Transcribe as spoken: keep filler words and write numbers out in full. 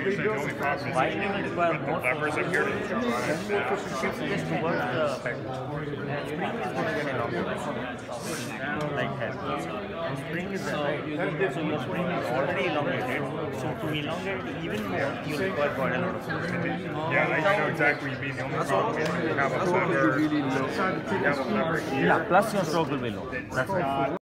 you're saying the only problem is Why that you you will need require to put more the levers up here to force jump on it. and shift this towards the pedal. And spring is going to get elongated, like that. And spring is there, right? So your spring is already elongated. So to elongate it even more, you require quite a lot of force. Yeah, I, I know exactly what you mean. The only problem is you have a lever, you have a lever here. Yeah, plus your stroke will be low. That's right.